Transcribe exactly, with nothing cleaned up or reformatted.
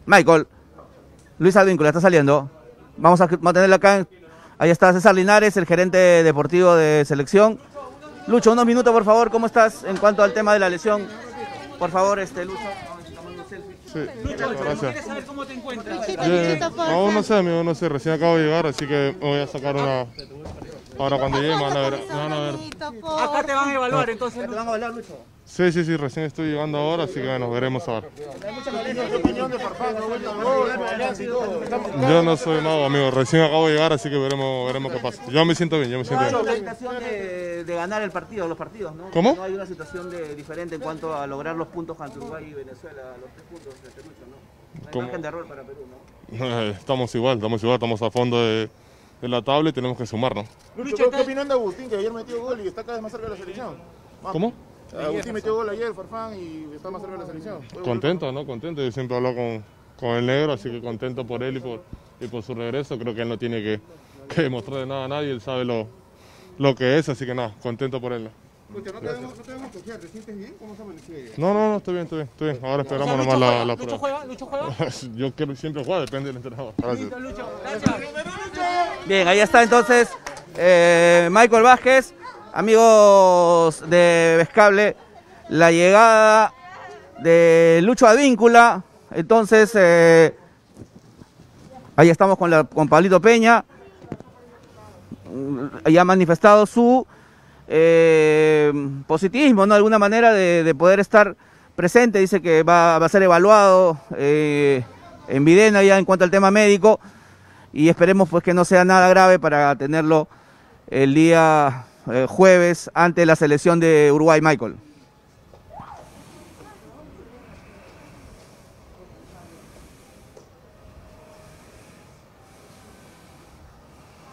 Michael, Luis Advíncula está saliendo. Vamos a mantenerlo acá. Ahí está César Linares, el gerente deportivo de selección. Lucho, unos minutos por favor, ¿cómo estás en cuanto al tema de la lesión? Por favor, este Lucho. Sí, gracias. ¿Quieres saber cómo te encuentras? Bien, aún no sé, amigo, no sé, recién acabo de llegar, así que me voy a sacar una... Ahora cuando llegue me van a ver, me van a ver. Acá te van a evaluar, entonces. ¿Te van a hablar, Lucho? Sí, sí, sí, recién estoy llegando ahora, así que bueno, veremos ahora. Yo no soy mago, amigo, recién acabo de llegar, así que veremos, veremos qué pasa. Yo me siento bien, yo me siento No hay bien. una situación de, de ganar el partido, los partidos, ¿no? ¿Cómo? No hay una situación de, diferente en cuanto a lograr los puntos ante Uruguay y Venezuela, los tres puntos de Lucho, ¿no? No hay ¿Cómo? margen de error para Perú, ¿no? Estamos igual, estamos igual, estamos a fondo de, de la tabla y tenemos que sumarnos. Lucho, ¿qué, ¿qué opinan de Agustín, que ayer metió gol y está cada vez más cerca de la selección? Vamos. ¿Cómo? Agustín metió gol ayer, Farfán, y está más cerca de la selección. Contento, ¿no? Contento. Yo siempre hablo con, con el negro, así que contento por él y por, y por su regreso. Creo que él no tiene que, que demostrarle nada a nadie, él sabe lo, lo que es, así que nada, contento por él. Lucho, no te debemos, no te debemos cojear, ¿te sientes bien? ¿Cómo se amaneció ayer? No, no, no, estoy bien, estoy bien, estoy bien. Ahora esperamos O sea, nomás Lucho la, juega, la Lucho prueba. juega, Lucho juega. Yo quiero siempre jugar, depende del entrenador. Gracias. Listo, Lucho. Gracias. Bien, ahí está entonces eh, Michael Vázquez, amigos de Vescable, la llegada de Lucho Advíncula. Entonces, eh, ahí estamos con, la, con Pablito Peña, ya ha manifestado su eh, positivismo, ¿no? De alguna manera de, de poder estar presente. Dice que va, va a ser evaluado eh, en Videna ya en cuanto al tema médico, y esperemos pues que no sea nada grave para tenerlo el día eh, jueves ante la selección de Uruguay. Michael.